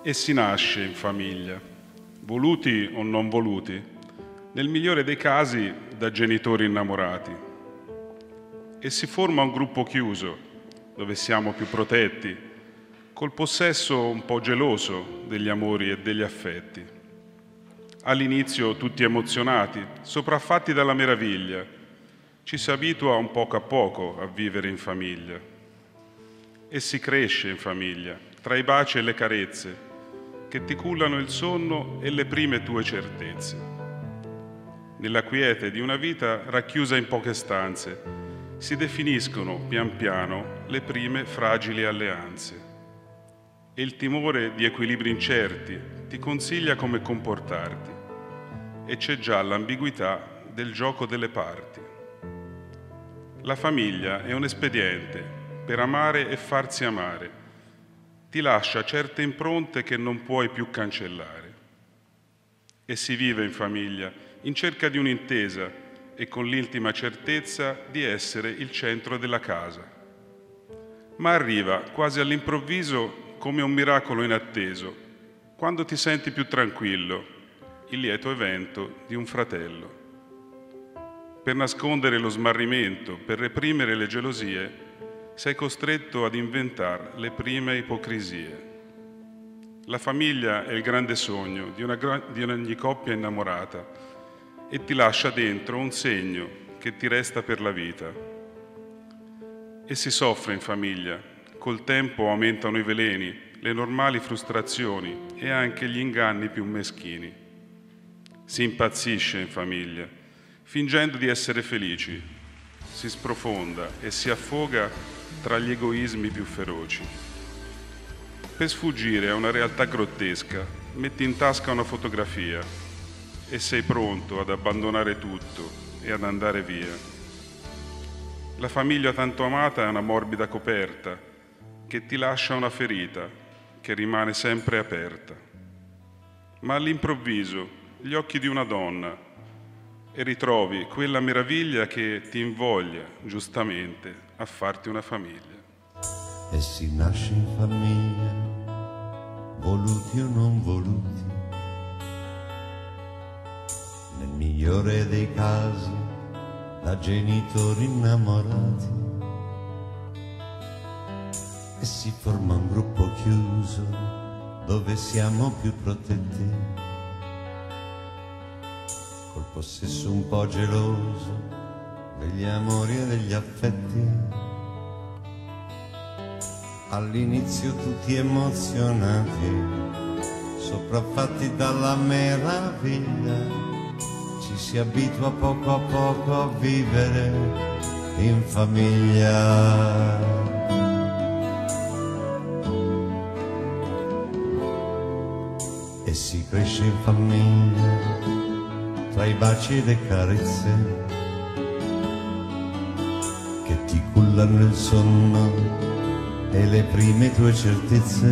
E si nasce in famiglia, voluti o non voluti, nel migliore dei casi da genitori innamorati. E si forma un gruppo chiuso, dove siamo più protetti, col possesso un po' geloso degli amori e degli affetti. All'inizio tutti emozionati, sopraffatti dalla meraviglia, ci si abitua un poco a poco a vivere in famiglia. E si cresce in famiglia, tra i baci e le carezze, che ti cullano il sonno e le prime tue certezze. Nella quiete di una vita racchiusa in poche stanze, si definiscono pian piano le prime fragili alleanze. E il timore di equilibri incerti ti consiglia come comportarti, e c'è già l'ambiguità del gioco delle parti. La famiglia è un espediente per amare e farsi amare. Ti lascia certe impronte che non puoi più cancellare. E si vive in famiglia in cerca di un'intesa e con l'intima certezza di essere il centro della casa. Ma arriva quasi all'improvviso come un miracolo inatteso, quando ti senti più tranquillo, il lieto evento di un fratello. Per nascondere lo smarrimento, per reprimere le gelosie, sei costretto ad inventare le prime ipocrisie. La famiglia è il grande sogno di ogni coppia innamorata e ti lascia dentro un segno che ti resta per la vita. E si soffre in famiglia, col tempo aumentano i veleni, le normali frustrazioni e anche gli inganni più meschini. Si impazzisce in famiglia, fingendo di essere felici, si sprofonda e si affoga tra gli egoismi più feroci. Per sfuggire a una realtà grottesca, metti in tasca una fotografia e sei pronto ad abbandonare tutto e ad andare via. La famiglia tanto amata è una morbida coperta che ti lascia una ferita che rimane sempre aperta. Ma all'improvviso gli occhi di una donna e ritrovi quella meraviglia che ti invoglia, giustamente, a farti una famiglia. E si nasce in famiglia, voluti o non voluti, nel migliore dei casi, da genitori innamorati. E si forma un gruppo chiuso, dove siamo più protetti, col possesso un po' geloso degli amori e degli affetti. All'inizio tutti emozionati, sopraffatti dalla meraviglia, ci si abitua poco a poco a vivere in famiglia. E si cresce in famiglia, tra i baci e le carezze, che ti cullano il sonno e le prime tue certezze.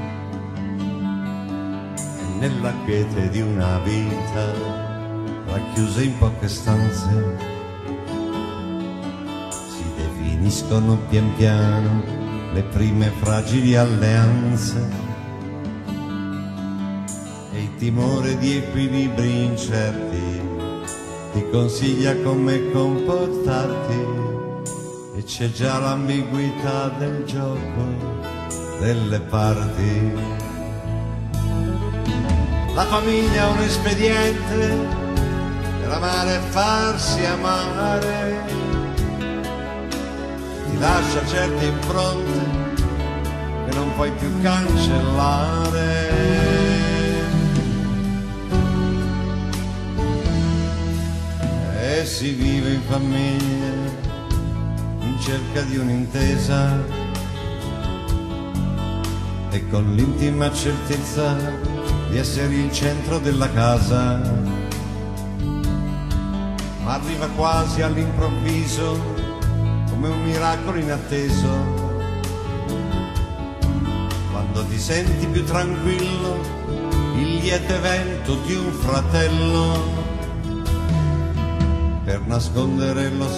E nella quiete di una vita racchiusa in poche stanze, si definiscono pian piano le prime fragili alleanze. E il timore di equilibri incerti ti consiglia come comportarti, e c'è già l'ambiguità del gioco delle parti. La famiglia è un espediente per amare e farsi amare, ti lascia certe impronte che non puoi più cancellare. E si vive in famiglia in cerca di un'intesa e con l'intima certezza di essere il centro della casa. Ma arriva quasi all'improvviso come un miracolo inatteso, quando ti senti più tranquillo, il lieto evento di un fratello. Per nascondere lo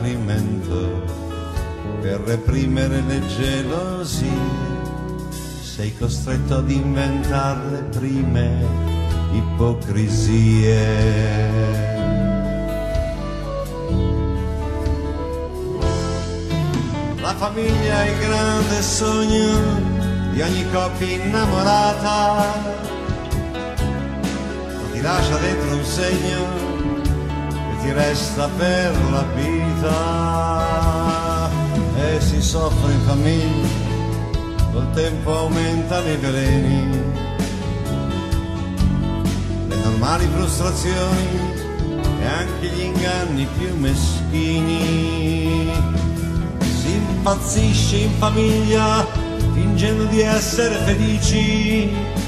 smarrimento, per reprimere le gelosie, sei costretto ad inventare le prime ipocrisie. La famiglia è il grande sogno di ogni coppia innamorata, ma ti lascia dentro un segno che ti resta per la vita. E si soffre in famiglia, col tempo aumentano i veleni, le normali frustrazioni e anche gli inganni più meschini. Si impazzisce in famiglia fingendo di essere felici,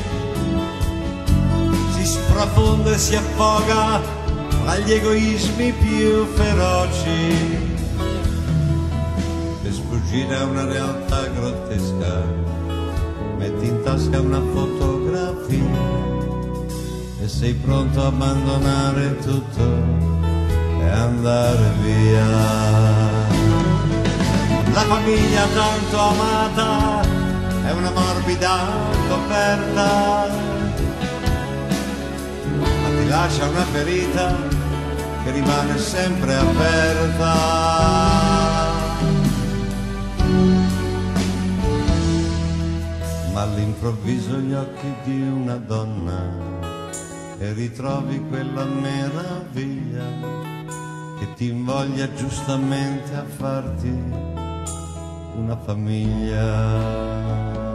si sprofonda e si affoga tra gli egoismi più feroci. Per sfuggire a una realtà grottesca metti in tasca una fotografia e sei pronto a abbandonare tutto e andare via. La famiglia tanto amata è una morbida coperta, ma ti lascia una ferita che rimane sempre aperta. Ma all'improvviso gli occhi di una donna e ritrovi quella meraviglia che ti invoglia giustamente a farti una famiglia.